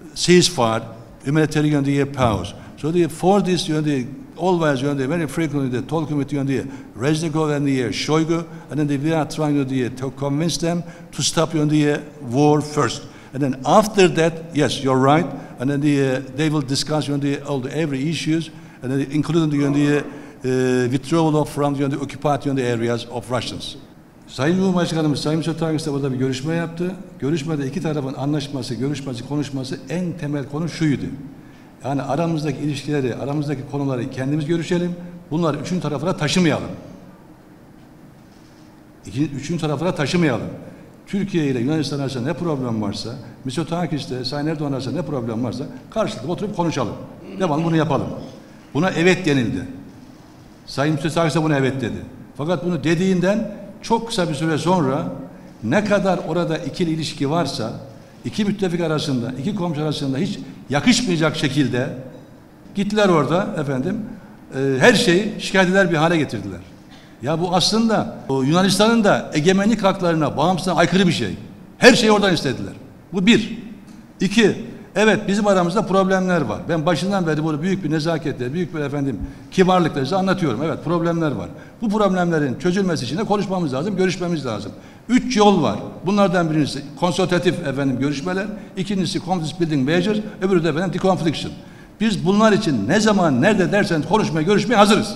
ceasefire, humanitarian pause. So for this, always very frequently talking with Reznikov and Shoigu, and then we are trying to convince them to stop war first. And then after that, yes, you're right, and then they will discuss every issues, and then including the withdrawal from the occupied areas of Russians. Sayın Cumhurbaşkanımız Sayın Mitsotakis de burada bir görüşme yaptı. Görüşmede iki tarafın anlaşması, görüşmesi, konuşması en temel konu şuydu. Yani aramızdaki ilişkileri, aramızdaki konuları kendimiz görüşelim. Bunları üçüncü tarafına taşımayalım. Üçüncü tarafına taşımayalım. Türkiye ile Yunanistan arasında ne problem varsa, Mitsotakis'te, Sayın Erdoğan arasında ne problem varsa karşılıklı oturup konuşalım. Devamlı bunu yapalım. Buna evet denildi. Sayın Mitsotakis de buna evet dedi. Fakat bunu dediğinden çok kısa bir süre sonra ne kadar orada ikili ilişki varsa, iki müttefik arasında, iki komşu arasında hiç yakışmayacak şekilde gittiler orada her şeyi şikayet eder bir hale getirdiler. Ya bu aslında Yunanistan'ın da egemenlik haklarına, bağımsızlığına aykırı bir şey. Her şeyi oradan istediler. Bu bir. İki, evet bizim aramızda problemler var. Ben başından beri bunu büyük bir nezaketle, büyük bir kibarlıkla size anlatıyorum. Evet problemler var. Bu problemlerin çözülmesi için de konuşmamız lazım, görüşmemiz lazım. 3 yol var. Bunlardan birincisi konsultatif görüşmeler, ikincisi conflict building measures, öbürü de deconfliction. Biz bunlar için ne zaman, nerede derseniz konuşmaya, görüşmeye hazırız.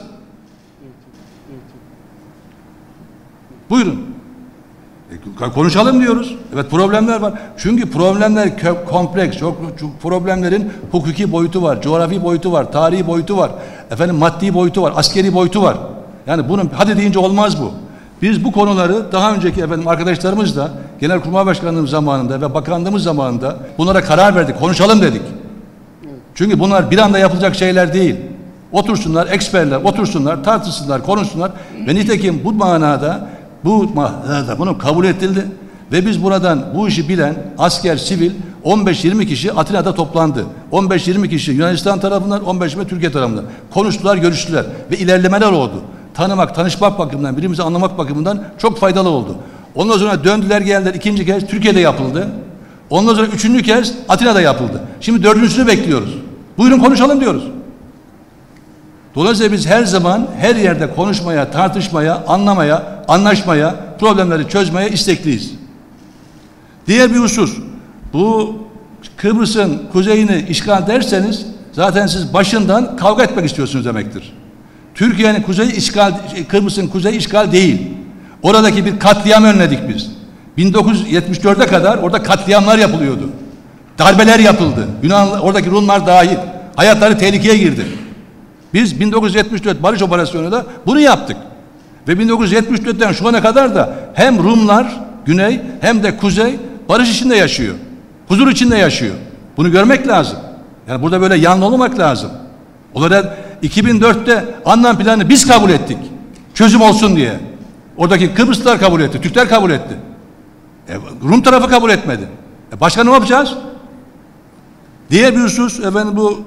Buyurun. Konuşalım diyoruz. Evet problemler var. Çünkü problemler kompleks. Çok problemlerin hukuki boyutu var, coğrafi boyutu var, tarihi boyutu var, maddi boyutu var, askeri boyutu var. Yani bunun hadi deyince olmaz bu. Biz bu konuları daha önceki arkadaşlarımızla Genelkurmay Başkanlığımız zamanında ve bakanlığımız zamanında bunlara karar verdik. Konuşalım dedik. Çünkü bunlar bir anda yapılacak şeyler değil. Otursunlar, eksperler otursunlar, tartışsınlar, konuşsunlar ve nitekim bu manada bunu kabul edildi ve biz buradan bu işi bilen asker, sivil 15-20 kişi Atina'da toplandı. 15-20 kişi Yunanistan tarafından, 15-20 Türkiye tarafından. Konuştular, görüştüler ve ilerlemeler oldu. Tanışmak bakımından, birbirimizi anlamak bakımından çok faydalı oldu. Ondan sonra döndüler geldiler, ikinci kez Türkiye'de yapıldı. Ondan sonra üçüncü kez Atina'da yapıldı. Şimdi dördüncüsünü bekliyoruz. Buyurun konuşalım diyoruz. Dolayısıyla biz her zaman her yerde konuşmaya, tartışmaya, anlamaya, anlaşmaya, problemleri çözmeye istekliyiz. Diğer bir husus, bu Kıbrıs'ın kuzeyini işgal derseniz zaten siz başından kavga etmek istiyorsunuz demektir. Türkiye'nin kuzeyi işgal, Kıbrıs'ın kuzeyi işgal değil. Oradaki bir katliam önledik biz. 1974'e kadar orada katliamlar yapılıyordu. Darbeler yapıldı. Oradaki Rumlar dahil. Hayatları tehlikeye girdi. Biz 1974 Barış Operasyonu'nda bunu yaptık. Ve 1974'ten şu ana kadar da hem Rumlar güney hem de kuzey barış içinde yaşıyor. Huzur içinde yaşıyor. Bunu görmek lazım. Yani burada böyle yanlı olmak lazım. Olarak 2004'te Annan planını biz kabul ettik. Çözüm olsun diye. Oradaki Kıbrıslılar kabul etti, Türkler kabul etti. Rum tarafı kabul etmedi. Başka ne yapacağız? Diğer bir husus bu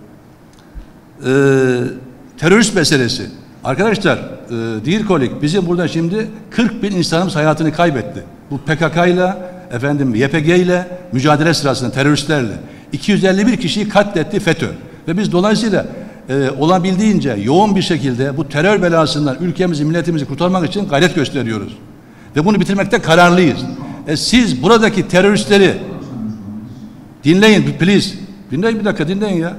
terörist meselesi. Arkadaşlar, dear colleague, bizim burada şimdi 40.000 insanımız hayatını kaybetti. Bu PKK ile, YPG ile mücadele sırasında teröristlerle. 251 kişiyi katletti FETÖ. Ve biz dolayısıyla olabildiğince yoğun bir şekilde bu terör belasından ülkemizi, milletimizi kurtarmak için gayret gösteriyoruz. Ve bunu bitirmekte kararlıyız. Siz buradaki teröristleri dinleyin, please. Dinleyin bir dakika, dinleyin ya.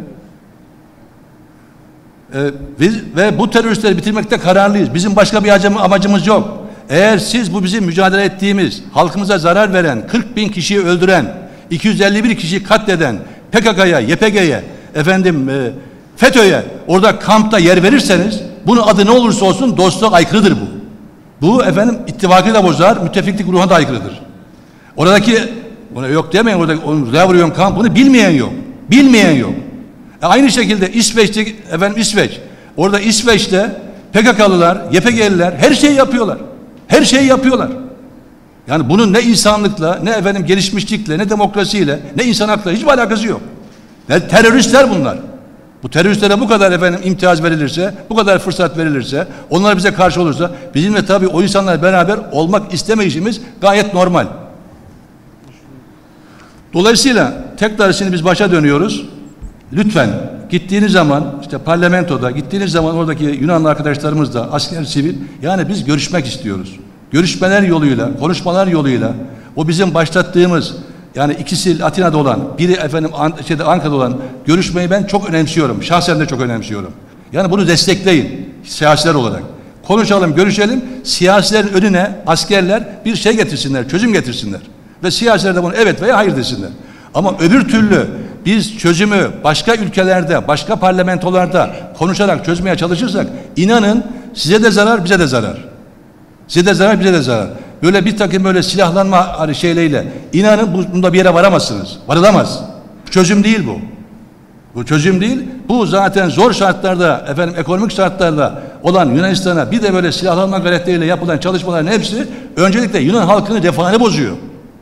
Ve bu teröristleri bitirmekte kararlıyız. Bizim başka bir amacımız yok. Eğer siz bu bizim mücadele ettiğimiz, halkımıza zarar veren, 40.000 kişiyi öldüren, 251 kişiyi katleden PKK'ya, YPG'ye, FETÖ'ye orada kampta yer verirseniz, bunun adı ne olursa olsun dostluğa aykırıdır bu. Bu ittifakı da bozar, müttefiklik ruhuna da aykırıdır. Oradaki, ona yok demeyin, oradaki kamp, bunu bilmeyen yok. Bilmeyen yok. Aynı şekilde İsveç'te, İsveç. Orada İsveç'te PKK'lılar, YPG'liler her şeyi yapıyorlar. Her şeyi yapıyorlar. Yani bunun ne insanlıkla, ne gelişmişlikle, ne demokrasiyle, ne insan hakları hiçbir alakası yok. Yani teröristler bunlar. Bu teröristlere bu kadar imtiyaz verilirse, bu kadar fırsat verilirse, onlar bize karşı olursa, bizimle tabii o insanlarla beraber olmak istemeyişimiz gayet normal. Dolayısıyla tekrar şimdi biz başa dönüyoruz. Lütfen gittiğiniz zaman işte parlamentoda, gittiğiniz zaman oradaki Yunanlı arkadaşlarımızla, asker, sivil, yani biz görüşmek istiyoruz. Görüşmeler yoluyla, konuşmalar yoluyla, o bizim başlattığımız, yani ikisi Atina'da olan, biri efendim Ankara'da olan görüşmeyi ben çok önemsiyorum. Şahsen de çok önemsiyorum. Yani bunu destekleyin siyasiler olarak. Konuşalım, görüşelim. Siyasilerin önüne askerler bir şey getirsinler, çözüm getirsinler. Ve siyasiler de bunu evet veya hayır desinler. Ama öbür türlü biz çözümü başka ülkelerde, başka parlamentolarda konuşarak çözmeye çalışırsak, inanın size de zarar, bize de zarar. Size de zarar, bize de zarar. Böyle bir takım böyle silahlanma şeyleriyle, inanın bunda bir yere varamazsınız. Varılamaz. Çözüm değil bu. Bu çözüm değil. Bu zaten zor şartlarda, efendim ekonomik şartlarda olan Yunanistan'a bir de böyle silahlanma gayretleriyle yapılan çalışmaların hepsi öncelikle Yunan halkının refahını bozuyor.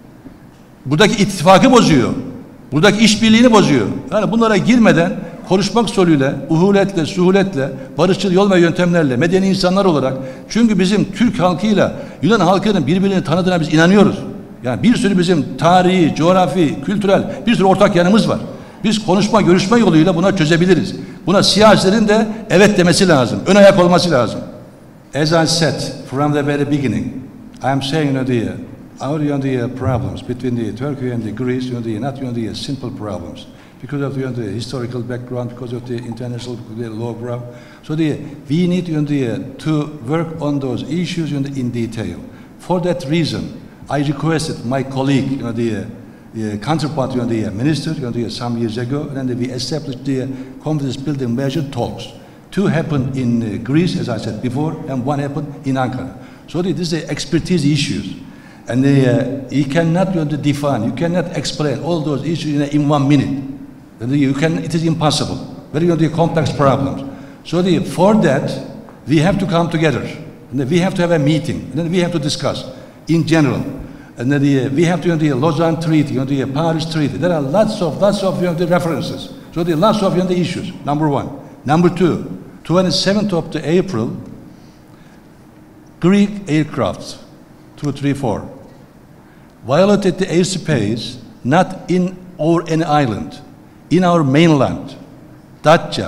Buradaki ittifakı bozuyor. Buradaki işbirliğini bozuyor. Yani bunlara girmeden konuşmak yoluyla, uhuletle, suhuletle, barışçıl yol ve yöntemlerle, medeni insanlar olarak, çünkü bizim Türk halkıyla Yunan halkının birbirini tanıdığına biz inanıyoruz. Yani bir sürü bizim tarihi, coğrafi, kültürel bir sürü ortak yanımız var. Biz konuşma, görüşme yoluyla buna çözebiliriz. Buna siyasilerin de evet demesi lazım. Ön ayak olması lazım. As I said from the very beginning, I am saying our problems between the Turkey and the Greece, not the simple problems. Because of the historical background, because of the international law problem. So we need to work on those issues in detail. For that reason, I requested my colleague, the counterpart, the minister, some years ago, and then we established the confidence building measure talks. Two happened in Greece, as I said before, and one happened in Ankara. So this is expertise issues. And you cannot define, you cannot explain all those issues in 1 minute. It is impossible. Very complex problems. So for that, we have to come together. And we have to have a meeting. And then we have to discuss in general. And then we have to the Lausanne Treaty, the Paris Treaty. There are lots of the references. So lots of the issues. Number one. Number two, 27th of April, Greek aircrafts, 234, violated the airspace not in or any island, in our mainland, Datça,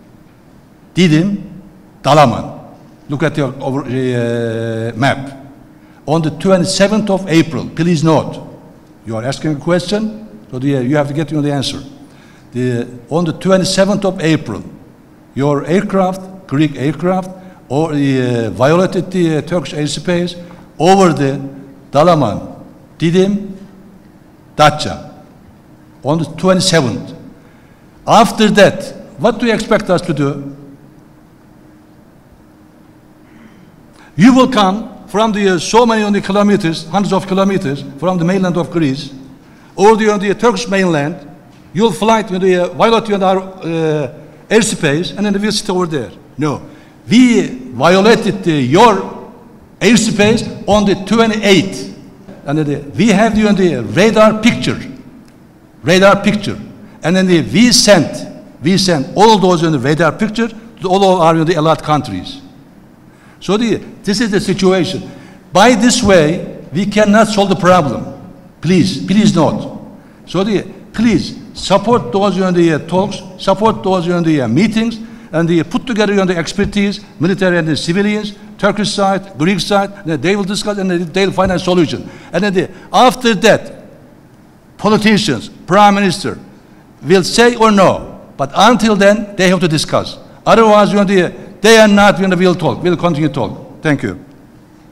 Didim, Dalaman. Look at your map. On the 27th of April, please note, you are asking a question, so you have to get the answer. On the 27th of April, your aircraft, Greek aircraft, violated the Turkish airspace over the Dalaman, Didim, Datça, on the 27th. After that, what do you expect us to do? You will come from so many kilometers, hundreds of kilometers from the mainland of Greece, or the Turkish mainland. You'll fly to violate our airspace, and then we'll sit over there. No, we violated your airspace on the 28th, and we have the radar picture, and then we sent all those in the radar picture to all of our allied countries. So this is the situation. By this way, we cannot solve the problem. Please note. So please support those talks, support those meetings, and put together the expertise, military and the civilians, Turkish side, Greek side, and they will discuss and they will find a solution. And then after that, politicians, prime minister, will say or no. But until then, they have to discuss. Otherwise, they are not will talk. Will continue to talk. Thank you.